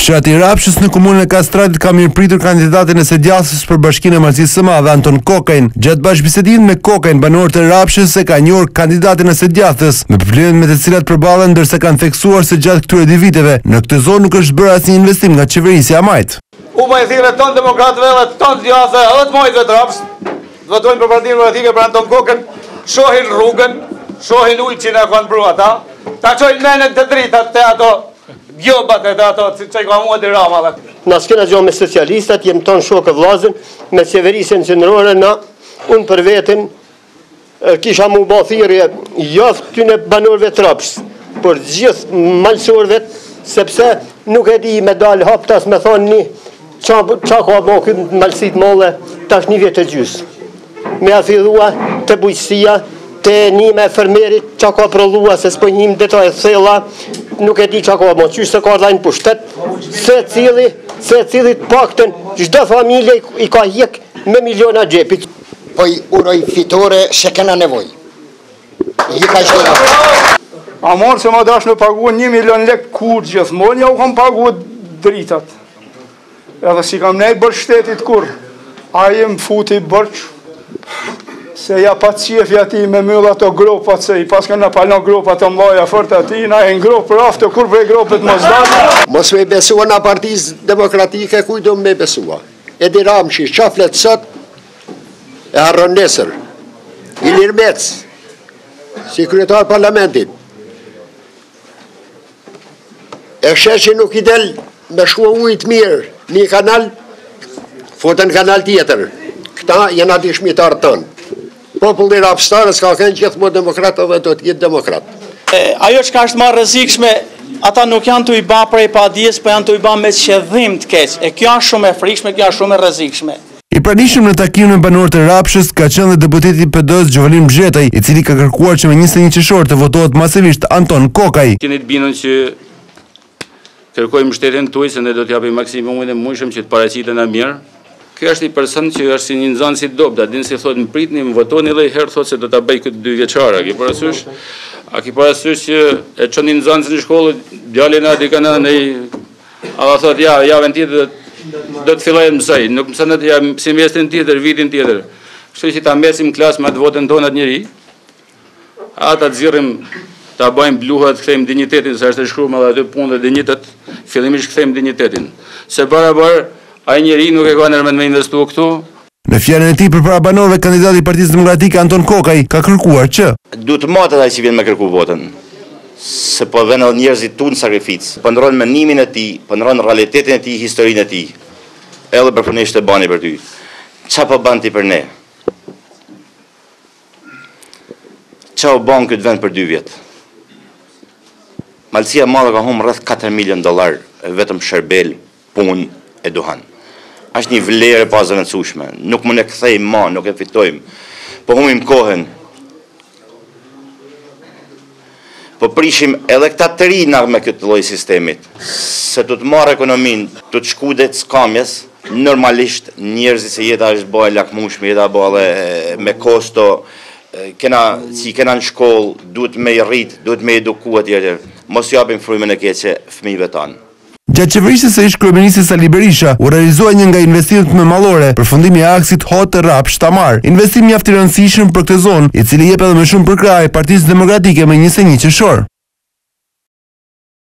Fshati i Rapshës në komunën e Kastratit ka mirëpritur kandidatin e SDA-s për Bashkinë e Marrëzisë së Madhe Anton Kokajn. Gjatë bashkëbisedimit me Kokajn, banorët e Rapshës se ka njohur kandidatin e SDA-s me problemet me të cilat përballen, ndërsa kanë theksuar se gjatë këtyre dy viteve në këtë zonë nuk është bërë asnjë investim nga qeverisja e Majt. U më thirrë ton demokratëve dhe ton djathtë edhe të mojtëve të Rapshës. Votojnë për Partinë Demokratike për Anton Kokajn, shohin rrugën, shohin ujë që na kanë bërë ata, ta çojnë menet të dritat te ato gjobat e ato që i ka muat i Rama. Na s'kena gjo me socialistat, jem ton shokë vllazën, me qeverisën qendrore na, unë për veten kisha mu bë thirrje jo këtyne banorëve të Rapshës, por gjithë malësorëve, sepse nuk e di me dal haptas me thonë qa ka bo këtë malësit molle tash 1 vjet e gjys. Me a fillua të bujqësia, të një me fermerit qa ka prëllua se s'po njim detaj thella, nuk e di qa ka bo, qysh se ka dhajnë pushtet, se cili të pakten, çdo familje i ka hjek me miliona gjepit. Po i uroj fitore se kena nevoj. I ka shtëra. A morë se më dash në pagu 1 milion lek kur gjithmonë, ja u kam pagu dritat. Edhe si kam nej bërë shtetit kur, a jem futi bërq, se ja pa qefja ti me mëllë ato gropat, se i pas këna palon gropat të mlaja fërt ati, na e në gropë për aftë, kur për e gropët mos dalë. Mos me besua në Partisë Demokratike, kuj do me besua. Edi Ramshi, qaflet sot, e harron nesër. Ilir Mec, si kryetar parlamentit. E sheshi nuk i del me shkua ujtë mirë, një kanal, fotën kanal tjetër. Këta jena dishmitarë tënë. Populli rapstarës ka kënë gjithmonë demokratë dhe do t'jetë demokratë. Ajo që ka është ma rrezikshme, ata nuk janë të i ba prej padjes, po janë të i ba me qëdhim të keq. E kjo është shumë e frikshme, kjo është shumë e rrezikshme. I pranishëm në takimin me banorët e Rapshës ka qenë dhe deputeti PD-s Gjovelin Bzhetaj, i cili ka kërkuar që me 21 qershor të votohet masivisht Anton Kokaj. Keni të bindur që kërkojmë mbështetjen tuaj se ne do t'japim maksimumin e mundshëm që të paraqiten na mirë. Kjo është i person që është si një nxënës i dobët, a din si thotë më pritni, më votoni dhe herë thotë se do ta bëj këtë 2 vjeçar. A ki parasysh që e çon një nxënës në shkollë, djalin aty kanë ne ata thotë ja, javën tjetër do të filloj të mësoj, nuk mëson atë jam semestrin tjetër, vitin tjetër. Kështu që ta mbesim klasë me atë votën tonë atë njerëj. Ata të zirrim ta bëjmë bluhat, kthejmë dinjitetin, sa është e shkruar me atë punë dhe dinjitet, fillimisht kthejmë dinjitetin. Se barabar ai njeri nuk e ka ndërmend me investu këtu. Në fjalën e tij përpara banorëve, kandidati i Partisë Demokratike Anton Kokaj ka kërkuar që duhet të matet ai që vjen me kërku votën. Se po vënë njerëzit tu në sakrificë, po ndron mendimin e tij, po ndron realitetin e tij, historinë e tij. Edhe për punisht e bani për ty. Çfarë po bën ti për ne? Çfarë u bën këtë vend për 2 vjet? Malësia madhe ka humbur rreth $4 milion vetëm shërbel, punë e duhan. Është një vlerë e pazëvendësueshme. Nuk mund e kthejmë më, nuk e fitojmë. Po humbim kohën. Po prishim edhe këta të rinj me këtë lloj sistemit. Se do të marrë ekonominë, do të shkudet skamjes, normalisht njerëzit se jeta është bëhe lakmueshme, jeta bëhe me kosto, kena në shkollë, duhet me i rrit, duhet me eduku atje. Mos japim frymën e keqe fëmijëve tanë. Gjatë qeverisjes së ish kryeministit Sali Berisha, u realizua një nga investimet më mallore, përfundimi i aksit Hot Rapsh Tamar. Investim mjaft i rëndësishëm për këtë zonë, i cili jep edhe më shumë përkrahje Partisë Demokratike me 21 qershor.